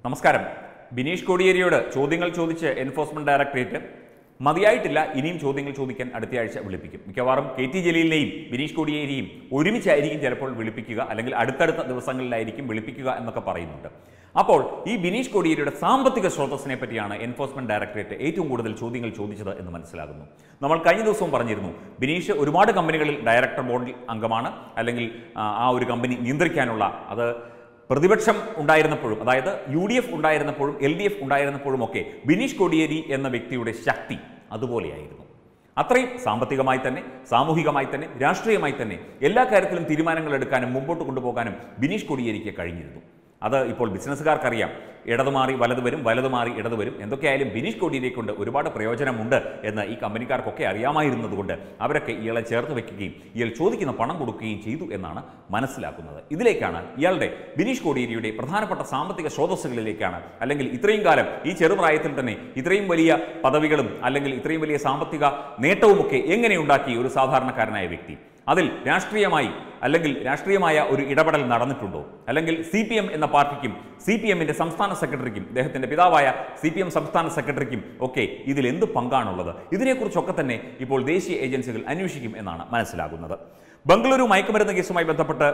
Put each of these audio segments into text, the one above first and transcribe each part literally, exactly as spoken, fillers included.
നമസ്കാരം. ബിനീഷ് കോടിയേരിയോട് ചോദ്യങ്ങൾ ചോദിച്ച് എൻഫോഴ്സ്മെന്റ് ഡയറക്ടറേറ്റ് മതിയായിട്ടില്ല, ഇനിയും ചോദ്യങ്ങൾ ചോദിക്കാൻ അടുത്തയാഴ്ച വിളിപ്പിക്കും. മിക്കവാറും കെ ടി ജലീലിനെയും ബിനീഷ് കോടിയേരിയും ഒരുമിച്ചായിരിക്കും ചിലപ്പോൾ വിളിപ്പിക്കുക, അല്ലെങ്കിൽ അടുത്തടുത്ത ദിവസങ്ങളിലായിരിക്കും വിളിപ്പിക്കുക എന്നൊക്കെ പറയുന്നുണ്ട്. അപ്പോൾ ഈ ബിനീഷ് കോടിയേരിയുടെ സാമ്പത്തിക സ്രോതസ്സിനെ പറ്റിയാണ് എൻഫോഴ്സ്മെന്റ് ഡയറക്ടറേറ്റ് ഏറ്റവും കൂടുതൽ ചോദ്യങ്ങൾ ചോദിച്ചത് എന്ന് മനസ്സിലാകുന്നു. നമ്മൾ കഴിഞ്ഞ ദിവസവും പറഞ്ഞിരുന്നു, ബിനീഷ് ഒരുപാട് കമ്പനികളിൽ ഡയറക്ടർ ബോർഡിൽ അംഗമാണ്, അല്ലെങ്കിൽ ആ ഒരു കമ്പനി നിയന്ത്രിക്കാനുള്ള അത് പ്രതിപക്ഷം ഉണ്ടായിരുന്നപ്പോഴും, അതായത് യു ഡി എഫ് ഉണ്ടായിരുന്നപ്പോഴും എൽ ഡി എഫ് ഉണ്ടായിരുന്നപ്പോഴും ഒക്കെ ബിനീഷ് കോടിയേരി എന്ന വ്യക്തിയുടെ ശക്തി അതുപോലെയായിരുന്നു. അത്രയും സാമ്പത്തികമായി തന്നെ, സാമൂഹികമായി തന്നെ, രാഷ്ട്രീയമായി തന്നെ എല്ലാ കാര്യത്തിലും തീരുമാനങ്ങൾ എടുക്കാനും മുമ്പോട്ട് കൊണ്ടുപോകാനും ബിനീഷ് കോടിയേരിക്ക് കഴിഞ്ഞിരുന്നു. അത് ഇപ്പോൾ ബിസിനസ്സുകാർക്കറിയാം. ഇടതു മാറി വലതു വരും, വലതു മാറി ഇടതു വരും. എന്തൊക്കെയായാലും ബിനീഷ് കോടിയേരിയെ കൊണ്ട് ഒരുപാട് പ്രയോജനമുണ്ട് എന്ന് ഈ കമ്പനിക്കാർക്കൊക്കെ അറിയാമായിരുന്നതുകൊണ്ട് അവരൊക്കെ ഇയാളെ ചേർത്ത് വെക്കുകയും ഇയാൾ ചോദിക്കുന്ന പണം കൊടുക്കുകയും ചെയ്തു എന്നാണ് മനസ്സിലാക്കുന്നത്. ഇതിലേക്കാണ് ഇയാളുടെ ബിനീഷ് കോടിയേരിയുടെ പ്രധാനപ്പെട്ട സാമ്പത്തിക സ്രോതസ്സുകളിലേക്കാണ്, അല്ലെങ്കിൽ ഇത്രയും കാലം ഈ ചെറുപ്രായത്തിൽ തന്നെ ഇത്രയും വലിയ പദവികളും അല്ലെങ്കിൽ ഇത്രയും വലിയ സാമ്പത്തിക നേട്ടവുമൊക്കെ എങ്ങനെയുണ്ടാക്കി ഒരു സാധാരണക്കാരനായ വ്യക്തി, അതിൽ രാഷ്ട്രീയമായി അല്ലെങ്കിൽ രാഷ്ട്രീയമായ ഒരു ഇടപെടൽ നടന്നിട്ടുണ്ടോ, അല്ലെങ്കിൽ സി പി എം എന്ന പാർട്ടിക്കും സി പി എമ്മിൻ്റെ സംസ്ഥാന സെക്രട്ടറിക്കും ഇദ്ദേഹത്തിൻ്റെ പിതാവായ സി പി എം സംസ്ഥാന സെക്രട്ടറിക്കും ഒക്കെ ഇതിൽ എന്ത് പങ്കാണുള്ളത്, ഇതിനെക്കുറിച്ചൊക്കെ തന്നെ ഇപ്പോൾ ദേശീയ ഏജൻസികൾ അന്വേഷിക്കും എന്നാണ് മനസ്സിലാകുന്നത്. ബംഗളൂരു മയക്കുമരുന്ന് കേസുമായി ബന്ധപ്പെട്ട്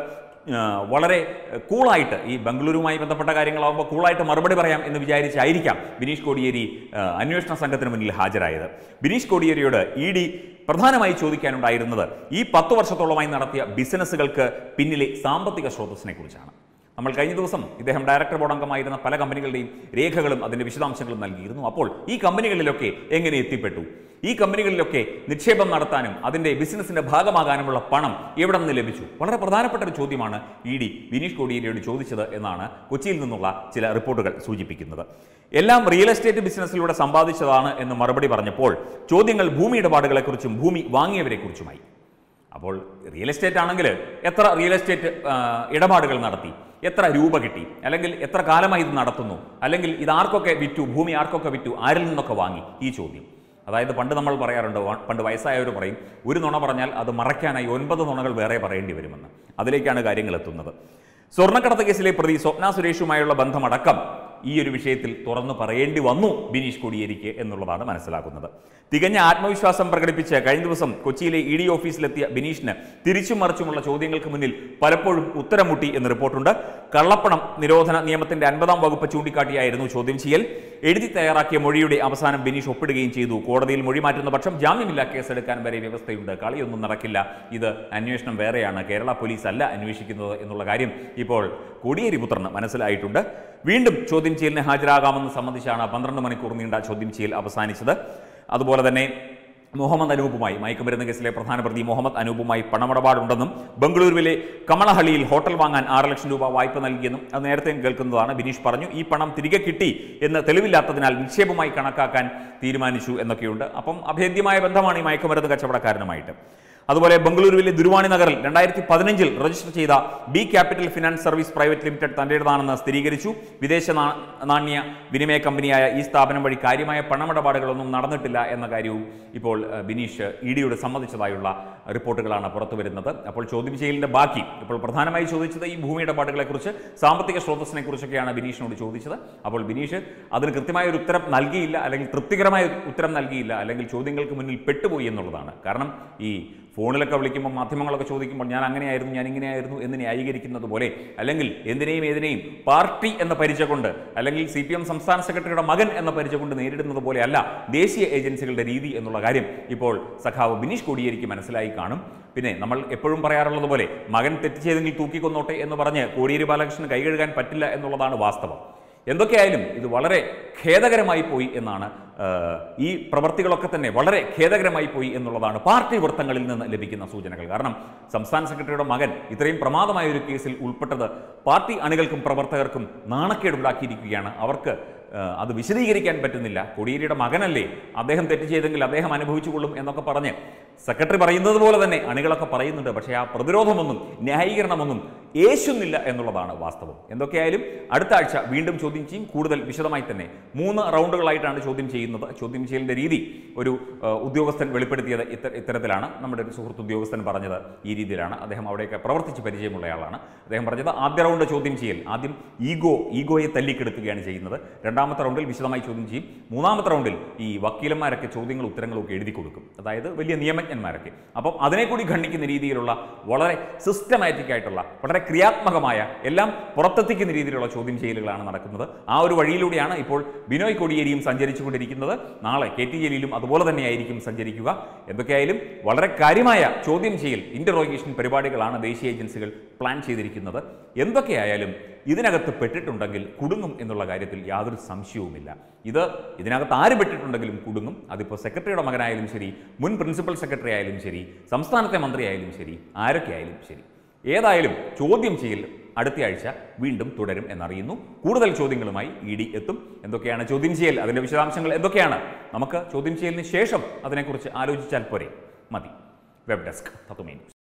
വളരെ കൂളായിട്ട്, ഈ ബംഗളൂരുമായി ബന്ധപ്പെട്ട കാര്യങ്ങളാകുമ്പോൾ കൂളായിട്ട് മറുപടി പറയാം എന്ന് വിചാരിച്ചായിരിക്കാം ബിനീഷ് കോടിയേരി അന്വേഷണ സംഘത്തിന് മുന്നിൽ ഹാജരായത്. ബിനീഷ് കോടിയേരിയോട് ഇ ഡി പ്രധാനമായി ചോദിക്കാനുണ്ടായിരുന്നത് ഈ പത്തു വർഷത്തോളമായി നടത്തിയ ബിസിനസ്സുകൾക്ക് പിന്നിലെ സാമ്പത്തിക സ്രോതസ്സിനെ കുറിച്ചാണ്. നമ്മൾ കഴിഞ്ഞ ദിവസം ഇദ്ദേഹം ഡയറക്ടർ ബോർഡ് അംഗമായിരുന്ന പല കമ്പനികളുടെയും രേഖകളും അതിൻ്റെ വിശദാംശങ്ങളും നൽകിയിരുന്നു. അപ്പോൾ ഈ കമ്പനികളിലൊക്കെ എങ്ങനെ എത്തിപ്പെട്ടു, ഈ കമ്പനികളിലൊക്കെ നിക്ഷേപം നടത്താനും അതിൻ്റെ ബിസിനസ്സിൻ്റെ ഭാഗമാകാനുമുള്ള പണം എവിടെ നിന്ന് ലഭിച്ചു, വളരെ പ്രധാനപ്പെട്ട ഒരു ചോദ്യമാണ് ഇ ഡി ബിനീഷ് കോടിയേരിയോട് ചോദിച്ചത് എന്നാണ് കൊച്ചിയിൽ നിന്നുള്ള ചില റിപ്പോർട്ടുകൾ സൂചിപ്പിക്കുന്നത്. എല്ലാം റിയൽ എസ്റ്റേറ്റ് ബിസിനസ്സിലൂടെ സമ്പാദിച്ചതാണ് എന്ന് മറുപടി പറഞ്ഞപ്പോൾ ചോദ്യങ്ങൾ ഭൂമി ഇടപാടുകളെക്കുറിച്ചും ഭൂമി വാങ്ങിയവരെക്കുറിച്ചുമായി. അപ്പോൾ റിയൽ എസ്റ്റേറ്റ് ആണെങ്കിൽ എത്ര റിയൽ എസ്റ്റേറ്റ് ഇടപാടുകൾ നടത്തി, എത്ര രൂപ കിട്ടി, അല്ലെങ്കിൽ എത്ര കാലമായി ഇത് നടത്തുന്നു, അല്ലെങ്കിൽ ഇത് ആർക്കൊക്കെ വിറ്റു, ഭൂമി ആർക്കൊക്കെ വിറ്റു, ആരിൽ നിന്നൊക്കെ വാങ്ങി, ഈ ചോദ്യം. അതായത് പണ്ട് നമ്മൾ പറയാറുണ്ട്, പണ്ട് വയസ്സായവർ പറയും, ഒരു നുണ പറഞ്ഞാൽ അത് മറയ്ക്കാനായി ഒൻപത് നുണകൾ വേറെ പറയേണ്ടി വരുമെന്ന്. അതിലേക്കാണ് കാര്യങ്ങൾ എത്തുന്നത്. സ്വർണ്ണക്കടത്ത് കേസിലെ പ്രതി സ്വപ്ന സുരേഷുമായുള്ള ബന്ധമടക്കം ഈ ഒരു വിഷയത്തിൽ തുറന്നു പറയേണ്ടി വന്നു ബിനീഷ് കോടിയേരിക്ക് എന്നുള്ളതാണ് മനസ്സിലാക്കുന്നത്. തികഞ്ഞ ആത്മവിശ്വാസം പ്രകടിപ്പിച്ച് കഴിഞ്ഞ ദിവസം കൊച്ചിയിലെ ഇ ഡി ഓഫീസിലെത്തിയ ബിനീഷിന് തിരിച്ചും മറിച്ചുമുള്ള ചോദ്യങ്ങൾക്ക് മുന്നിൽ പലപ്പോഴും ഉത്തരം മുട്ടി എന്ന് റിപ്പോർട്ടുണ്ട്. കള്ളപ്പണം നിരോധന നിയമത്തിന്റെ അൻപതാം വകുപ്പ് ചൂണ്ടിക്കാട്ടിയായിരുന്നു ചോദ്യം ചെയ്യൽ. എഴുതി തയ്യാറാക്കിയ മൊഴിയുടെ അവസാനം ബിനീഷ് ഒപ്പിടുകയും ചെയ്തു. കോടതിയിൽ മൊഴി മാറ്റുന്ന പക്ഷം ജാമ്യമില്ല കേസെടുക്കാൻ വരെ വ്യവസ്ഥയുണ്ട്. കളിയൊന്നും നടക്കില്ല, ഇത് അന്വേഷണം വേറെയാണ്, കേരള പോലീസ് അല്ല അന്വേഷിക്കുന്നത് എന്നുള്ള കാര്യം ഇപ്പോൾ കോടിയേരി പുത്രന് മനസ്സിലായിട്ടുണ്ട്. വീണ്ടും ചോദ്യം ചെയ്യലിന് ഹാജരാകാമെന്ന് സംബന്ധിച്ചാണ് പന്ത്രണ്ട് മണിക്കൂർ നീണ്ട ചോദ്യം ചെയ്യൽ അവസാനിച്ചത്. അതുപോലെ തന്നെ മുഹമ്മദ് അനൂപുമായി, മയക്കുമരുന്ന് കേസിലെ പ്രധാന പ്രതി മുഹമ്മദ് അനൂപുമായി പണമിടപാടുണ്ടെന്നും ബംഗളൂരുവിലെ കമളഹള്ളിയിൽ ഹോട്ടൽ വാങ്ങാൻ ആറ് ലക്ഷം രൂപ വായ്പ നൽകിയെന്നും അത് നേരത്തെ കേൾക്കുന്നതാണ്. ബിനീഷ് പറഞ്ഞു, ഈ പണം തിരികെ കിട്ടി എന്ന് തെളിവില്ലാത്തതിനാൽ നിക്ഷേപമായി കണക്കാക്കാൻ തീരുമാനിച്ചു എന്നൊക്കെയുണ്ട്. അപ്പം അഭേദ്യമായ ബന്ധമാണ് ഈ മയക്കുമരുന്ന് കച്ചവടക്കാരനുമായിട്ട്. അതുപോലെ ബംഗളൂരുവിലെ ദുരുവാണി നഗറിൽ രണ്ടായിരത്തി പതിനഞ്ചിൽ രജിസ്റ്റർ ചെയ്ത B capital finance service private limited തന്റേതാണെന്ന് സ്ഥിരീകരിച്ചു. വിദേശ നാണ്യ വിനിമയ കമ്പനിയായ ഈ സ്ഥാപനം വഴി കാര്യമായ പണമിടപാടുകളൊന്നും നടന്നിട്ടില്ല എന്ന കാര്യവും ഇപ്പോൾ ബിനീഷ് ഇ ഡിയോട് സമ്മതിച്ചതായുള്ള റിപ്പോർട്ടുകളാണ് പുറത്തു വരുന്നത്. അപ്പോൾ ചോദ്യം ചെയ്യലിന്റെ ബാക്കി ഇപ്പോൾ പ്രധാനമായി ചോദിച്ചത് ഈ ഭൂമി ഇടപാടുകളെക്കുറിച്ച്, സാമ്പത്തിക സ്രോതസ്സിനെ കുറിച്ചൊക്കെയാണ് ബിനീഷിനോട് ചോദിച്ചത്. അപ്പോൾ ബിനീഷ് അതിന് കൃത്യമായ ഒരു ഉത്തരം നൽകിയില്ല, അല്ലെങ്കിൽ തൃപ്തികരമായ ഉത്തരം നൽകിയില്ല, അല്ലെങ്കിൽ ചോദ്യങ്ങൾക്ക് മുന്നിൽ പെട്ടുപോയി എന്നുള്ളതാണ്. കാരണം ഈ ഫോണിലൊക്കെ വിളിക്കുമ്പോൾ മാധ്യമങ്ങളൊക്കെ ചോദിക്കുമ്പോൾ ഞാൻ അങ്ങനെയായിരുന്നു, ഞാൻ ഇങ്ങനെയായിരുന്നു എന്ന് ന്യായീകരിക്കുന്നത് പോലെ, അല്ലെങ്കിൽ എന്തിനേയും ഏതിനേയും പാർട്ടി എന്ന പരിചയ കൊണ്ട്, അല്ലെങ്കിൽ സി പി എം സംസ്ഥാന സെക്രട്ടറിയുടെ മകൻ എന്ന പരിചയ കൊണ്ട് നേരിടുന്നത് പോലെയല്ല ദേശീയ ഏജൻസികളുടെ രീതി എന്നുള്ള കാര്യം ഇപ്പോൾ സഖാവ് ബിനീഷ് കോടിയേരിക്ക് മനസ്സിലായി കാണും. പിന്നെ നമ്മൾ എപ്പോഴും പറയാറുള്ളത് പോലെ മകൻ തെറ്റ് ചെയ്തെങ്കിൽ തൂക്കിക്കൊന്നോട്ടെ എന്ന് പറഞ്ഞ് കോടിയേരി ബാലകൃഷ്ണൻ കൈകഴുകാൻ പറ്റില്ല എന്നുള്ളതാണ് വാസ്തവം. എന്തൊക്കെയായാലും ഇത് വളരെ ഖേദകരമായി പോയി എന്നാണ്, ഈ പ്രവർത്തികളൊക്കെ തന്നെ വളരെ ഖേദകരമായി പോയി എന്നുള്ളതാണ് പാർട്ടി വൃത്തങ്ങളിൽ നിന്ന് ലഭിക്കുന്ന സൂചനകൾ. കാരണം സംസ്ഥാന സെക്രട്ടറിയുടെ മകൻ ഇത്രയും പ്രമാദമായ ഒരു കേസിൽ ഉൾപ്പെട്ടത് പാർട്ടി അണികൾക്കും പ്രവർത്തകർക്കും നാണക്കേടുണ്ടാക്കിയിരിക്കുകയാണ്. അവർക്ക് അത് വിശദീകരിക്കാൻ പറ്റുന്നില്ല. കോടിയേരിയുടെ മകനല്ലേ, അദ്ദേഹം തെറ്റ് ചെയ്തെങ്കിൽ അദ്ദേഹം അനുഭവിച്ചുകൊള്ളും എന്നൊക്കെ പറഞ്ഞ് സെക്രട്ടറി പറയുന്നത് പോലെ തന്നെ അണികളൊക്കെ പറയുന്നുണ്ട്. പക്ഷേ ആ പ്രതിരോധമൊന്നും ന്യായീകരണമൊന്നും ഏശുന്നില്ല എന്നുള്ളതാണ് വാസ്തവം. എന്തൊക്കെയായാലും അടുത്ത ആഴ്ച വീണ്ടും ചോദ്യം ചെയ്യും. കൂടുതൽ വിശദമായി തന്നെ മൂന്ന് റൗണ്ടുകളായിട്ടാണ് ചോദ്യം ചെയ്യുന്നത്. ചോദ്യം ചെയ്യലിൻ്റെ രീതി ഒരു ഉദ്യോഗസ്ഥൻ വെളിപ്പെടുത്തിയത് ഇത്ത ഇത്തരത്തിലാണ്. നമ്മുടെ ഒരു സുഹൃത്ത് ഉദ്യോഗസ്ഥൻ പറഞ്ഞത് ഈ രീതിയിലാണ്. അദ്ദേഹം അവിടെയൊക്കെ പ്രവർത്തിച്ച് പരിചയമുള്ളയാളാണ്. അദ്ദേഹം പറഞ്ഞത് ആദ്യ റൗണ്ട് ചോദ്യം ചെയ്യൽ ആദ്യം ഈഗോ ഈഗോയെ തല്ലിക്കെടുത്തുകയാണ് ചെയ്യുന്നത്. രണ്ടാമത്തെ റൗണ്ടിൽ വിശദമായി ചോദ്യം ചെയ്യും. മൂന്നാമത്തെ റൗണ്ടിൽ ഈ വക്കീലന്മാരൊക്കെ ചോദ്യങ്ങളും ഉത്തരങ്ങളും ഒക്കെ എഴുതി കൊടുക്കും, അതായത് വലിയ നിയമജ്ഞന്മാരൊക്കെ. അപ്പം അതിനെ കൂടി ഖണ്ഡിക്കുന്ന രീതിയിലുള്ള വളരെ സിസ്റ്റമാറ്റിക് ആയിട്ടുള്ള വളരെ ക്രിയാത്മകമായ എല്ലാം പുറത്തെത്തിക്കുന്ന രീതിയിലുള്ള ചോദ്യം ചെയ്യലുകളാണ് നടക്കുന്നത്. ആ ഒരു വഴിയിലൂടെയാണ് ഇപ്പോൾ ബിനോയ് കോടിയേരിയും സഞ്ചരിച്ചുകൊണ്ടിരിക്കുന്നത്. നാളെ കെ ടി ജലീലും അതുപോലെ തന്നെയായിരിക്കും സഞ്ചരിക്കുക. എന്തൊക്കെയായാലും വളരെ കാര്യമായ ചോദ്യം ചെയ്യൽ ഇൻ്ററോഗേഷൻ പരിപാടികളാണ് ദേശീയ ഏജൻസികൾ പ്ലാൻ ചെയ്തിരിക്കുന്നത്. എന്തൊക്കെയായാലും ഇതിനകത്ത് പെട്ടിട്ടുണ്ടെങ്കിൽ കുടുങ്ങും എന്നുള്ള കാര്യത്തിൽ യാതൊരു സംശയവുമില്ല. ഇത് ഇതിനകത്ത് ആര് പെട്ടിട്ടുണ്ടെങ്കിലും കുടുങ്ങും. അതിപ്പോൾ സെക്രട്ടറിയുടെ മകനായാലും ശരി, മുൻ പ്രിൻസിപ്പൽ സെക്രട്ടറി ആയാലും ശരി, സംസ്ഥാനത്തെ മന്ത്രി ആയാലും ശരി, ആരൊക്കെ ആയാലും ശരി, ഏതായാലും ചോദ്യം ചെയ്യൽ അടുത്തയാഴ്ച വീണ്ടും തുടരും എന്നറിയുന്നു. കൂടുതൽ ചോദ്യങ്ങളുമായി ഇ ഡി എത്തും. എന്തൊക്കെയാണ് ചോദ്യം ചെയ്യൽ, അതിൻ്റെ വിശദാംശങ്ങൾ എന്തൊക്കെയാണ്, നമുക്ക് ചോദ്യം ചെയ്യലിന് ശേഷം അതിനെക്കുറിച്ച് ആലോചിച്ചാൽ പോരെ? മതി. വെബ് ഡെസ്ക് തത്തുമൈ ന്യൂസ്.